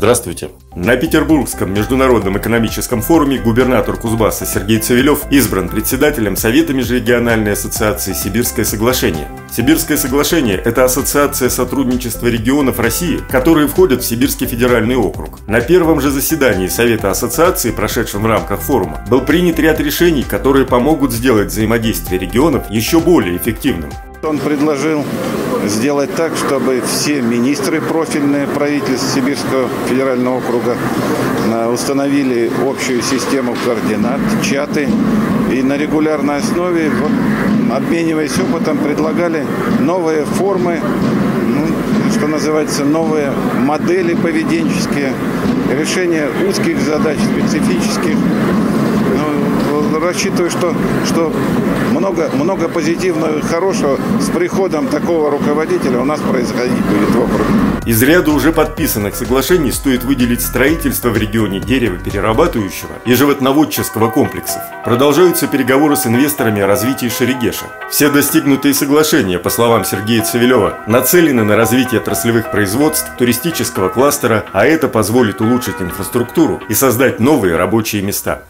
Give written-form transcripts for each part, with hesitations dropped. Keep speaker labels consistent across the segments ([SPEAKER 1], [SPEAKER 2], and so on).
[SPEAKER 1] Здравствуйте. На Петербургском международном экономическом форуме губернатор Кузбасса Сергей Цивилев избран председателем Совета Межрегиональной ассоциации «Сибирское соглашение». Сибирское соглашение – это ассоциация сотрудничества регионов России, которые входят в Сибирский федеральный округ. На первом же заседании Совета ассоциации, прошедшем в рамках форума, был принят ряд решений, которые помогут сделать взаимодействие регионов еще более эффективным.
[SPEAKER 2] Он предложил сделать так, чтобы все министры профильные правительств Сибирского федерального округа установили общую систему координат, чаты и на регулярной основе, обмениваясь опытом, предлагали новые формы, что называется, новые модели поведенческие, решение узких задач, специфических. Рассчитываю, что много позитивного и хорошего с приходом такого руководителя у нас происходить будет в округе.
[SPEAKER 1] Из ряда уже подписанных соглашений стоит выделить строительство в регионе деревоперерабатывающего и животноводческого комплексов. Продолжаются переговоры с инвесторами о развитии Шерегеша. Все достигнутые соглашения, по словам Сергея Цивилева, нацелены на развитие отраслевых производств, туристического кластера, а это позволит улучшить инфраструктуру и создать новые рабочие места.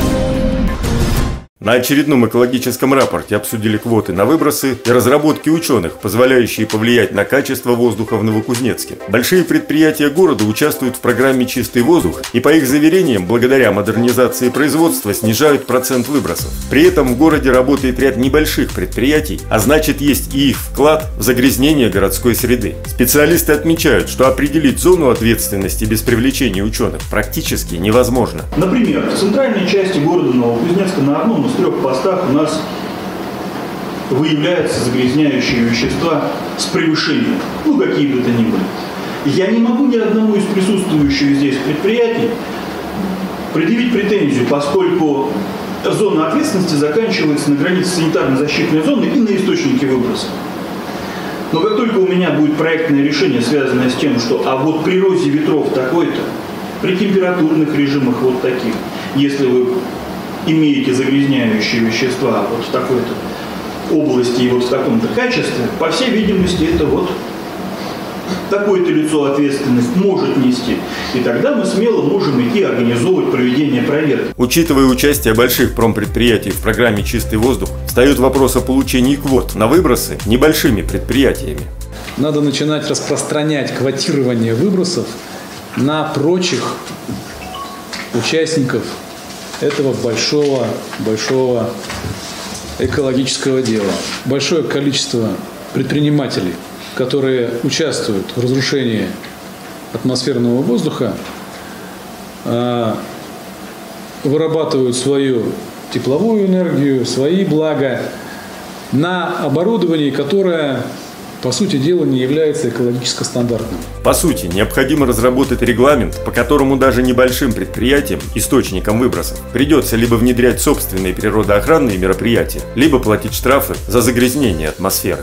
[SPEAKER 1] На очередном экологическом рапорте обсудили квоты на выбросы и разработки ученых, позволяющие повлиять на качество воздуха в Новокузнецке. Большие предприятия города участвуют в программе «Чистый воздух» и, по их заверениям, благодаря модернизации производства снижают процент выбросов. При этом в городе работает ряд небольших предприятий, а значит есть и их вклад в загрязнение городской среды. Специалисты отмечают, что определить зону ответственности без привлечения ученых практически невозможно.
[SPEAKER 3] Например, в центральной части города Новокузнецка на одном из 3 постах у нас выявляются загрязняющие вещества с превышением, какие бы то ни были. Я не могу ни одному из присутствующих здесь предприятий предъявить претензию, поскольку зона ответственности заканчивается на границе санитарно-защитной зоны и на источнике выброса. Но как только у меня будет проектное решение, связанное с тем, что вот при розе ветров такой-то, при температурных режимах вот таких, если вы имеете загрязняющие вещества в такой-то области и в таком-то качестве, по всей видимости, это такое-то лицо ответственность может нести. И тогда мы смело можем идти организовывать проведение проверки.
[SPEAKER 1] Учитывая участие больших промпредприятий в программе «Чистый воздух», встает вопрос о получении квот на выбросы небольшими предприятиями.
[SPEAKER 4] Надо начинать распространять квотирование выбросов на прочих участников этого большого экологического дела. Большое количество предпринимателей, которые участвуют в разрушении атмосферного воздуха, вырабатывают свою тепловую энергию, свои блага на оборудовании, которое, по сути дела, не является экологически стандартным.
[SPEAKER 1] По сути, необходимо разработать регламент, по которому даже небольшим предприятиям, источникам выбросов, придется либо внедрять собственные природоохранные мероприятия, либо платить штрафы за загрязнение атмосферы.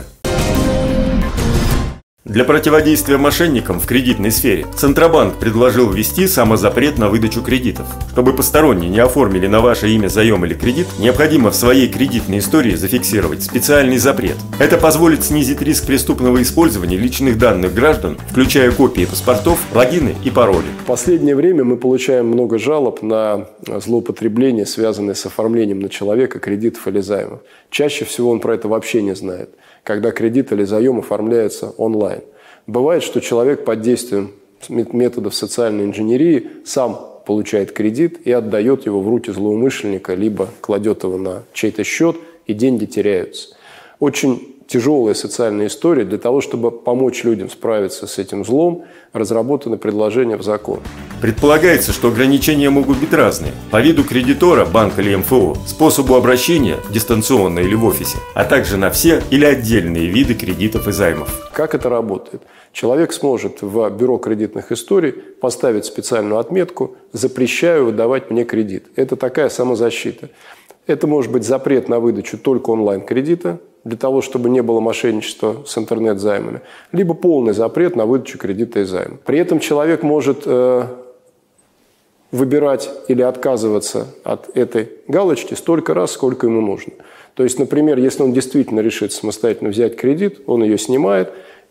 [SPEAKER 1] Для противодействия мошенникам в кредитной сфере Центробанк предложил ввести самозапрет на выдачу кредитов. Чтобы посторонние не оформили на ваше имя заем или кредит, необходимо в своей кредитной истории зафиксировать специальный запрет. Это позволит снизить риск преступного использования личных данных граждан, включая копии паспортов, логины и пароли.
[SPEAKER 5] В последнее время мы получаем много жалоб на злоупотребление, связанное с оформлением на человека кредитов или займов. Чаще всего он про это вообще не знает, когда кредит или заем оформляется онлайн. Бывает, что человек под действием методов социальной инженерии сам получает кредит и отдает его в руки злоумышленника, либо кладет его на чей-то счет, и деньги теряются. Очень тяжелая социальная история. Для того, чтобы помочь людям справиться с этим злом, разработаны предложения в закон.
[SPEAKER 1] Предполагается, что ограничения могут быть разные. По виду кредитора, банка или МФО, способу обращения, дистанционно или в офисе, а также на все или отдельные виды кредитов и займов.
[SPEAKER 5] Как это работает? Человек сможет в бюро кредитных историй поставить специальную отметку «Запрещаю выдавать мне кредит». Это такая самозащита. Это может быть запрет на выдачу только онлайн-кредита, для того, чтобы не было мошенничества с интернет-займами, либо полный запрет на выдачу кредита и займа. При этом человек может выбирать или отказываться от этой галочки столько раз, сколько ему нужно. То есть, например, если он действительно решит самостоятельно взять кредит, он ее снимает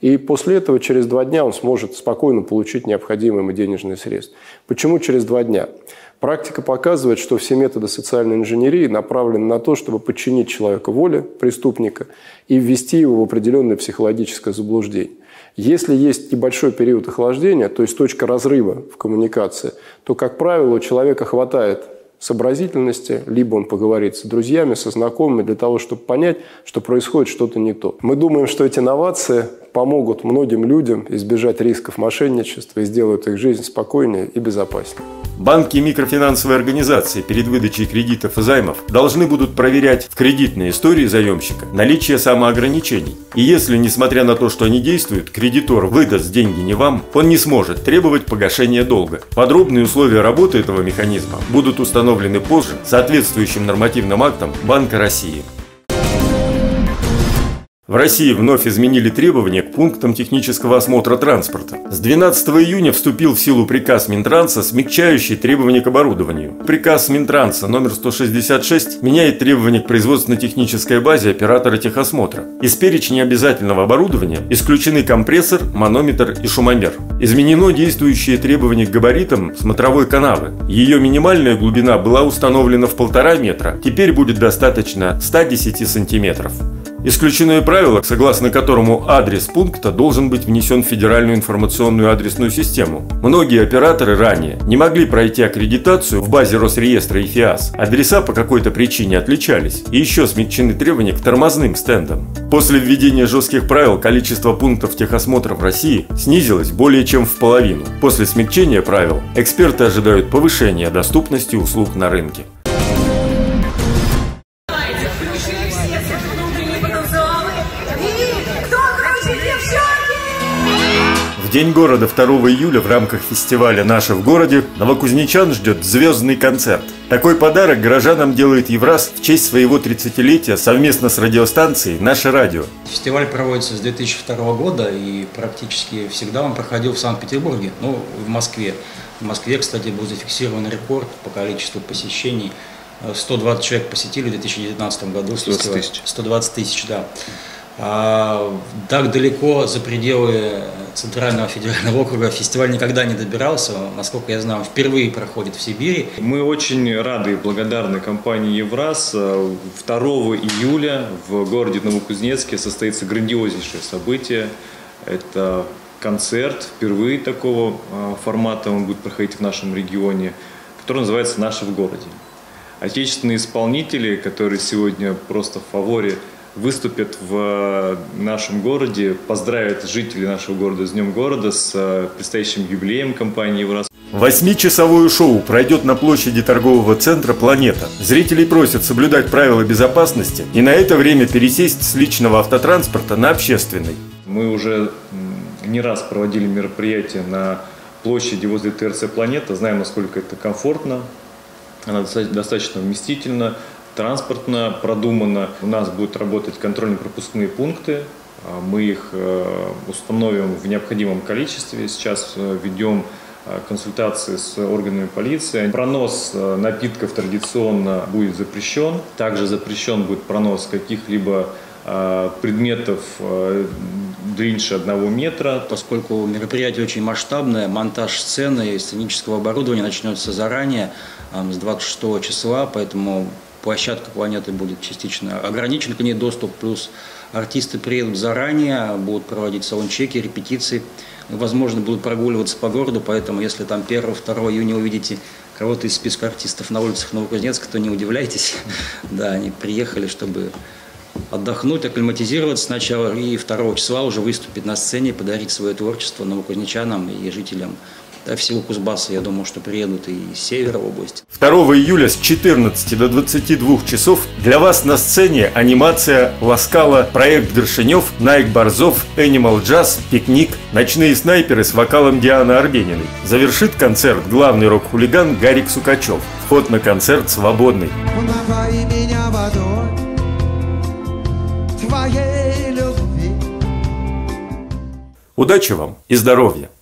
[SPEAKER 5] И после этого через 2 дня он сможет спокойно получить необходимые ему денежные средства. Почему через 2 дня? Практика показывает, что все методы социальной инженерии направлены на то, чтобы подчинить человека воле преступника и ввести его в определенное психологическое заблуждение. Если есть небольшой период охлаждения, то есть точка разрыва в коммуникации, то, как правило, у человека хватает сообразительности, либо он поговорит с друзьями, со знакомыми для того, чтобы понять, что происходит что-то не то. Мы думаем, что эти новации помогут многим людям избежать рисков мошенничества и сделают их жизнь спокойнее и безопаснее.
[SPEAKER 1] Банки и микрофинансовые организации перед выдачей кредитов и займов должны будут проверять в кредитной истории заемщика наличие самоограничений. И если, несмотря на то, что они действуют, кредитор выдаст деньги не вам, он не сможет требовать погашения долга. Подробные условия работы этого механизма будут установлены позже соответствующим нормативным актом Банка России. В России вновь изменили требования к пунктам технического осмотра транспорта. С 12 июня вступил в силу приказ Минтранса, смягчающий требования к оборудованию. Приказ Минтранса номер 166 меняет требования к производственно-технической базе оператора техосмотра. Из перечня обязательного оборудования исключены компрессор, манометр и шумомер. Изменено действующее требование к габаритам смотровой канавы. Ее минимальная глубина была установлена в 1,5 метра, теперь будет достаточно 110 сантиметров. Исключено правило, согласно которому адрес пункта должен быть внесен в Федеральную информационную адресную систему. Многие операторы ранее не могли пройти аккредитацию в базе Росреестра и ФИАС. Адреса по какой-то причине отличались. И еще смягчены требования к тормозным стендам. После введения жестких правил количество пунктов техосмотра в России снизилось более чем в половину. После смягчения правил эксперты ожидают повышения доступности услуг на рынке. В День города 2 июля в рамках фестиваля «Наши в городе» новокузнечан ждет звездный концерт. Такой подарок горожанам делает Евраз в честь своего 30-летия совместно с радиостанцией «Наше радио».
[SPEAKER 6] Фестиваль проводится с 2002 года и практически всегда он проходил в Санкт-Петербурге, ну, в Москве. В Москве, кстати, был зафиксирован рекорд по количеству посещений. 120 человек посетили в 2019 году. 120 тысяч. 120 тысяч, да. Так далеко за пределы Центрального федерального округа фестиваль никогда не добирался. Насколько я знаю, впервые проходит в Сибири.
[SPEAKER 7] Мы очень рады и благодарны компании «Евраз». 2 июля в городе Новокузнецке состоится грандиознейшее событие. Это концерт, впервые такого формата он будет проходить в нашем регионе, который называется «Наши в городе». Отечественные исполнители, которые сегодня просто в фаворе, выступят в нашем городе, поздравят жителей нашего города с Днем города, с предстоящим юбилеем компании «Евраз».
[SPEAKER 1] 8-часовое шоу пройдет на площади торгового центра «Планета». Зрителей просят соблюдать правила безопасности и на это время пересесть с личного автотранспорта на общественный.
[SPEAKER 7] Мы уже не раз проводили мероприятия на площади возле ТРЦ «Планета», знаем, насколько это комфортно, она достаточно вместительна, транспортно продумано. У нас будут работать контрольно-пропускные пункты. Мы их установим в необходимом количестве. Сейчас ведем консультации с органами полиции. Пронос напитков традиционно будет запрещен. Также запрещен будет пронос каких-либо предметов длиннее 1 метра.
[SPEAKER 6] Поскольку мероприятие очень масштабное, монтаж сцены и сценического оборудования начнется заранее, с 26 числа, поэтому площадка «Планеты» будет частично ограничен к ней доступ, плюс артисты приедут заранее, будут проводить саундчеки, репетиции, возможно, будут прогуливаться по городу, поэтому если там 1-2 июня увидите кого-то из списка артистов на улицах Новокузнецка, то не удивляйтесь, да, они приехали, чтобы отдохнуть, акклиматизироваться сначала, и 2 числа уже выступить на сцене, подарить свое творчество новокузнечанам и жителям всего Кузбасса. Я думаю, что приедут и из севера области.
[SPEAKER 1] 2 июля с 14 до 22 часов для вас на сцене анимация «Ласкала», проект Горшенев, Найк Борзов, Animal Jazz, пикник, ночные снайперы с вокалом Дианы Арбениной. Завершит концерт главный рок-хулиган Гарик Сукачев. Вход на концерт свободный.
[SPEAKER 8] Напои меня водой твоей любви.
[SPEAKER 1] Удачи вам и здоровья!